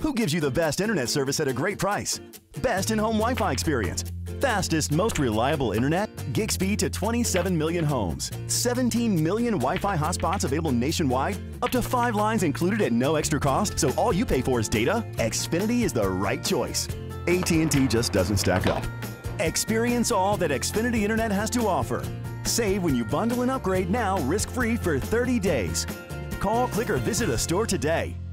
Who gives you the best internet service at a great price? Best in-home Wi-Fi experience. Fastest, most reliable internet. Gig speed to 27 million homes. 17 million Wi-Fi hotspots available nationwide. Up to 5 lines included at no extra cost, so all you pay for is data? Xfinity is the right choice. AT&T just doesn't stack up. Experience all that Xfinity Internet has to offer. Save when you bundle and upgrade now risk-free for 30 days. Call, click, or visit a store today.